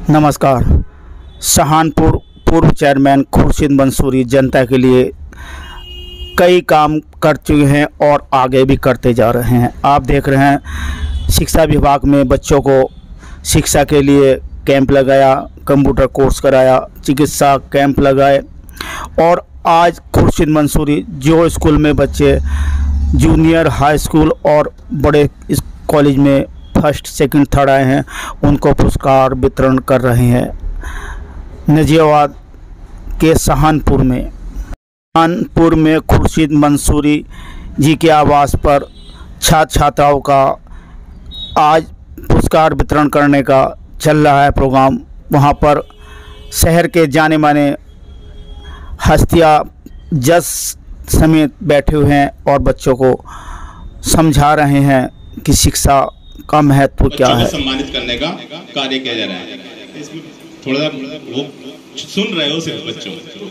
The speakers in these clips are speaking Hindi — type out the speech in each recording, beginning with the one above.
नमस्कार। सहानपुर पूर्व चेयरमैन खुर्शीद मंसूरी जनता के लिए कई काम कर चुके हैं और आगे भी करते जा रहे हैं। आप देख रहे हैं शिक्षा विभाग में बच्चों को शिक्षा के लिए कैंप लगाया, कंप्यूटर कोर्स कराया, चिकित्सा कैंप लगाए और आज खुर्शीद मंसूरी जो स्कूल में बच्चे जूनियर हाई स्कूल और बड़े कॉलेज में फर्स्ट सेकंड थर्ड आए हैं उनको पुरस्कार वितरण कर रहे हैं। नजियाबाद के सहानपुर में खुर्शीद मंसूरी जी के आवास पर छात्र छात्राओं का आज पुरस्कार वितरण करने का चल रहा है प्रोग्राम। वहां पर शहर के जाने माने हस्तियां जज समेत बैठे हुए हैं और बच्चों को समझा रहे हैं कि शिक्षा का महत्व क्या है। सम्मानित करने का कार्य किया जा रहा है। इसमें थोड़ा वो सुन रहे हो, सिर्फ बच्चों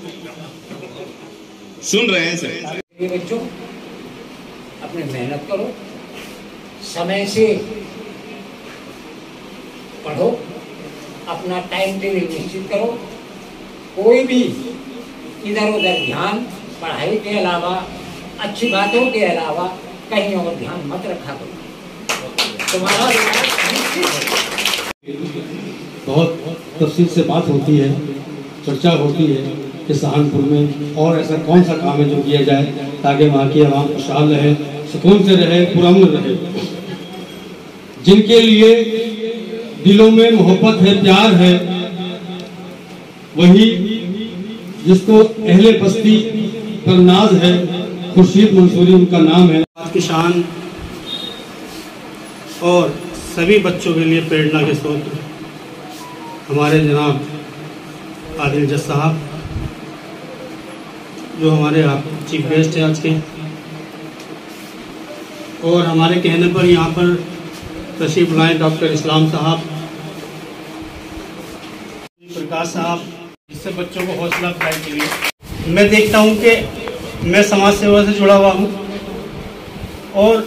सुन रहे हैं सर। बच्चों अपने मेहनत करो, समय से पढ़ो, अपना टाइम टेबल निश्चित करो। कोई भी इधर उधर ध्यान पढ़ाई के अलावा, अच्छी बातों के अलावा कहीं और ध्यान मत रखा करो। तुम्हारा बहुत तफसील से बात होती है, चर्चा होती है कि सहानपुर में और ऐसा कौन सा काम है जो किया जाए ताकि वहाँ की आवाम खुशहाल रहे, सुकून से रहे, पुरअमन रहे। जिनके लिए दिलों में मोहब्बत है, प्यार है, वही जिसको अहले बस्ती पर नाज है, खुर्शीद मंसूरी उनका नाम है। आज की शान और सभी बच्चों के लिए प्रेरणा के स्रोत हमारे जनाब आदिल जज साहब, जो हमारे चीफ गेस्ट हैं आज के, और हमारे कहने पर यहाँ पर तशरीफ लाए डॉक्टर इस्लाम साहब, प्रकाश साहब, इससे बच्चों को हौसला अफजाई के लिए। मैं देखता हूँ कि मैं समाज सेवा से जुड़ा हुआ हूँ और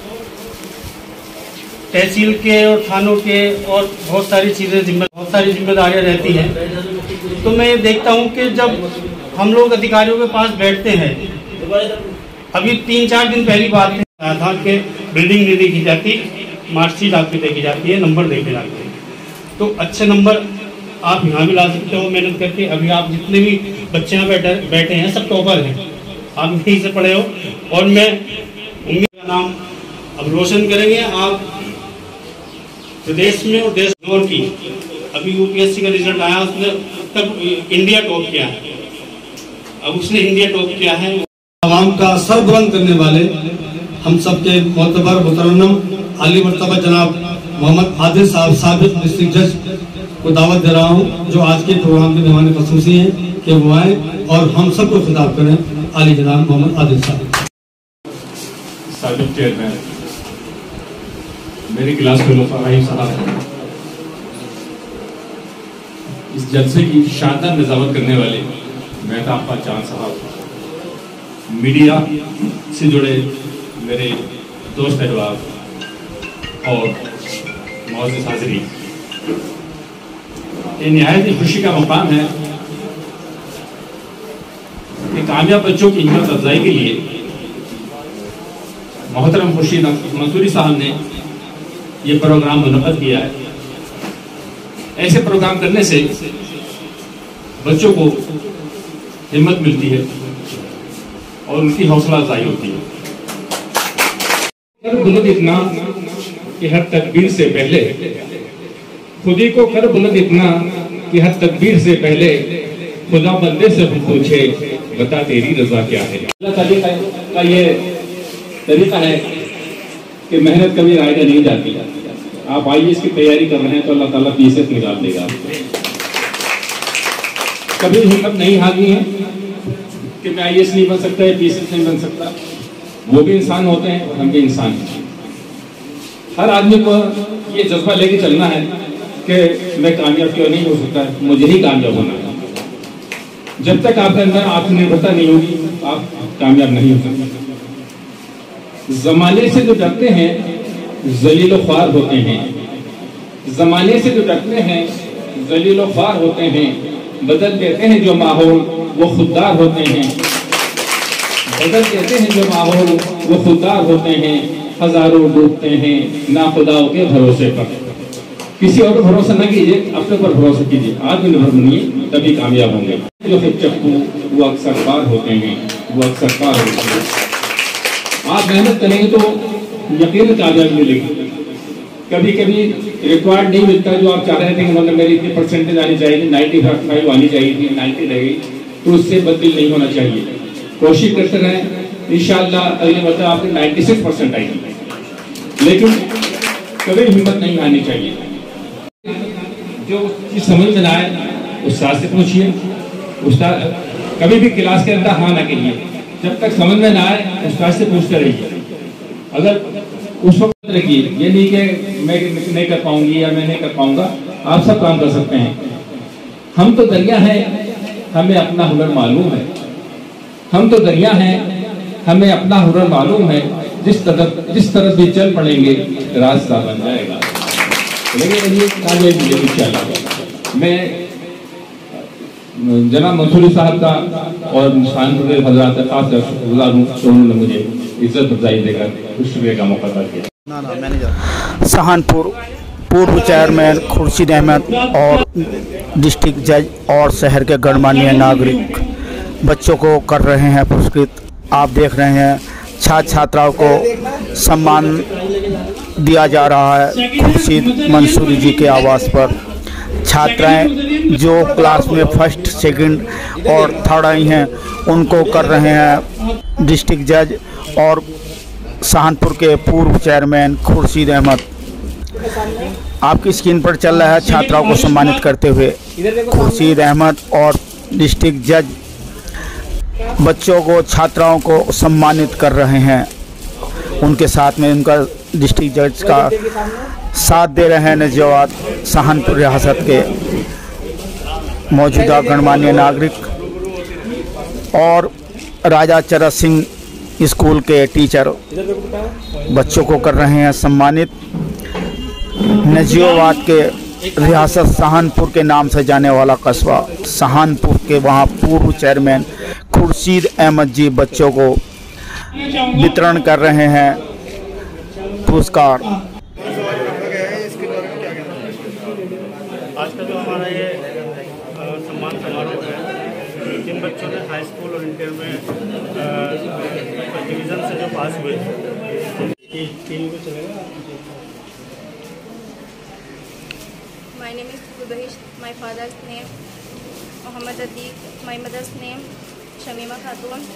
तहसील के और थानों के और बहुत सारी जिम्मेदारियां रहती हैं। तो मैं ये देखता हूँ कि जब हम लोग अधिकारियों के पास बैठते हैं, अभी 3-4 दिन पहली बात है था कि बिल्डिंग नहीं देखी जाती, मार्कशीट आपकी देखी जाती है, नंबर देखे जाते हैं। तो अच्छे नंबर आप यहाँ भी ला सकते हो मेहनत करके। अभी आप जितने भी बच्चे यहाँ बैठे हैं सब टॉपर हैं, आप यहीं से पढ़े हो और मैं उम्मीद का नाम अब रोशन करेंगे आप प्रदेश में और देश में की। अभी यूपीएससी का रिजल्ट आया, उसने तब इंडिया टॉप किया है, अब उसने इंडिया टॉप किया है। आवाम का सर बुलंद करने वाले हम सबके मोतबर मुतरन्नम आली मर्तबा जनाब मोहम्मद आदिल साहब, साबिक डिस्ट्रिक्ट जज को दावत दे रहा हूँ, जो आज के प्रोग्राम के मेहमान खसूसी हैं, कि वो आए और हम सबको खिताब करें। आली जनाब मोहम्मद आदिल साहब। साबिक चेयरमैन, मेरी क्लास फेलो फराहिम साहब, इस जलसे की शानदार निजामत करने वाले मेहताब चांद साहब, मीडिया से जुड़े मेरे दोस्त अहबाब और मौजूद हाज़रीन, ये निहायत ही खुशी का मकाम है कि कामयाब बच्चों की हिम्मत अफजाई के लिए मोहतरम खुर्शीद मंसूरी साहब ने ये प्रोग्राम मुनक़्क़द किया है। ऐसे प्रोग्राम करने से बच्चों को हिम्मत मिलती है और उनकी हौसला अफजाई होती है। कर बुलंद इतना कि हर तकबीर से पहले, खुदी को कर बुलंद इतना कि हर तकबीर से पहले खुदा बंदे से पूछे बता तेरी रजा क्या है। अल्लाह का ये तरीका है कि मेहनत कभी रायगा नहीं जाती। आप आईएएस की तैयारी कर रहे हैं तो अल्लाह ताला पीएसएस निकाल देगा। कभी हिम्मत नहीं हारी है कि मैं आईएएस नहीं बन सकता है, पीएसएस नहीं बन सकता। वो भी इंसान होते हैं और हम भी इंसान हैं। हर आदमी को ये जज्बा लेके चलना है कि मैं कामयाब क्यों नहीं हो सकता, मुझे ही कामयाब होना है। जब तक आपके अंदर आत्मनिर्भरता नहीं होगी आप कामयाब नहीं हो सकते। जमाने से जो डरते हैं जलील ख्वार होते हैं, जमाने से जो डरते हैं जलीलो ख्वार होते हैं, बदल देते हैं जो माहौल वो खुददार होते हैं, बदल देते हैं जो माहौल वो खुददार होते हैं, हजारों डूबते हैं ना खुदाओं के भरोसे पर। किसी और पर भरोसा न कीजिए, अपने पर भरोसा कीजिए, आत्मनिर्भर बनिए, तभी कामयाब होंगे। जो खुद चप्पू वो अक्सर पार होते हैं, वो अक्सर पार होते हैं। आप मेहनत करेंगे तो यकीन कामयाबी मिलेगी। कभी कभी रिक्वायर्ड नहीं मिलता जो आप चाह रहे थे कि मतलब मेरी इतनी परसेंटेज आनी चाहिए, 95 आनी चाहिए थी, 90 रह गई, तो उससे बददिल नहीं होना चाहिए। कोशिश करते रहें, इंशाअल्लाह अगले मतलब आपकी 96% आएगी, लेकिन कभी हिम्मत नहीं आनी चाहिए। जो चीज समझ में ना आए उस्ताद से पूछिए, उस्ताद कभी भी क्लास के अंदर हाँ ना कीजिए, जब तक समझ में ना आए उस्ताद से पूछते रहिए। अगर उस वक्त रखिए, ये नहीं कि मैं नहीं कर पाऊंगी या मैं नहीं कर पाऊंगा, आप सब काम कर सकते हैं। हम तो दरिया हैं, हमें अपना हुनर मालूम है, हम तो दरिया हैं, हमें अपना हुनर मालूम है, जिस तरफ भी चल पड़ेंगे रास्ता बन जाएगा। लेकिन ये कामयाबी मिलेगी इंशाअल्लाह। मैं जनाब मंसूरी साहब का और सहानपुर के हजरात का खास शुक्रगुजार हूँ कि उन्होंने मुझे इज्जत अफजाई देकर शुक्रिया का मौका दिया। सहानपुर पूर्व चेयरमैन खुर्शीद अहमद और डिस्ट्रिक्ट जज और शहर के गणमान्य नागरिक बच्चों को कर रहे हैं पुरस्कृत। आप देख रहे हैं छात्र छात्राओं को सम्मान दिया जा रहा है खुर्शीद मंसूरी जी के आवास पर। छात्राएं जो क्लास में फर्स्ट, सेकंड और थर्ड आई हैं उनको कर रहे हैं डिस्ट्रिक्ट जज और सहानपुर के पूर्व चेयरमैन खुर्शीद अहमद। आपकी स्क्रीन पर चल रहा है छात्राओं को सम्मानित करते हुए खुर्शीद अहमद और डिस्ट्रिक्ट जज बच्चों को, छात्राओं को सम्मानित कर रहे हैं। उनके साथ में उनका डिस्ट्रिक्ट जज का साथ दे रहे हैं नौजवान सहानपुर रियासत के मौजूदा गणमान्य नागरिक और राजा चरस सिंह स्कूल के टीचर बच्चों को कर रहे हैं सम्मानित। नजियोबाद के रियासत सहानपुर के नाम से जाने वाला कस्बा सहानपुर के वहाँ पूर्व चेयरमैन खुर्शीद अहमद जी बच्चों को वितरण कर रहे हैं पुरस्कार। आज का जो हमारा ये सम्मान समारोह है, जिन बच्चों ने हाई स्कूल और इंटर में डिवीज़न से जो पास हुए तीन को चलेगा। My name is Kubahish. My father's name Muhammad Atiq. My mother's name Shamima Khatun.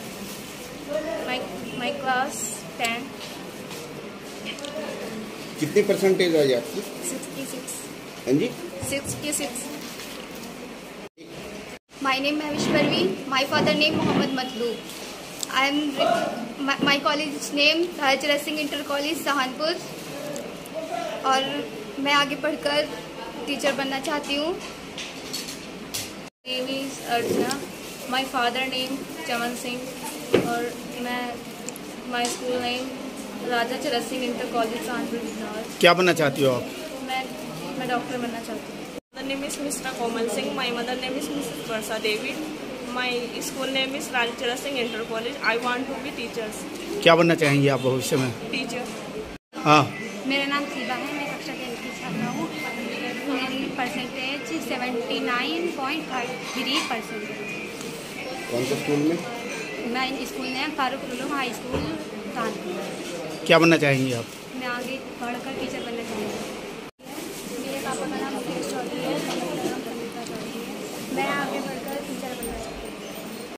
My class 10. कितनी परसेंटेज आई आपकी? 66. हाँ जी? 66. My name Mahish Parveen. My father name Mohammad Matloob. I am my college name Raja Charat Singh Inter College Sahanpur. और मैं आगे पढ़कर टीचर बनना चाहती हूँ। Name is Archana. My father name Chaman Singh और my school name Raja Charat Singh inter college Sahanpur Bijnor. क्या बनना चाहती हो आप? मैं डॉक्टर बनना चाहती हूँ। My name is Mr. Komal Singh. My mother name is Mrs. Varsa Devi. My school name is Raja Charat Singh Inter College. I want to be teachers. क्या बनना चाहेंगी आप भविष्य में? Teacher. हाँ, मेरा नाम सीबा है। मैं कक्षा 10 की छात्रा हूँ। मेरी परसेंटेज 79.53%। कौन सा स्कूल में? मैं school name Farooq Uloom high school Kanpur. क्या बनना चाहेंगी आप? मैं आगे पढ़कर टीचर बनना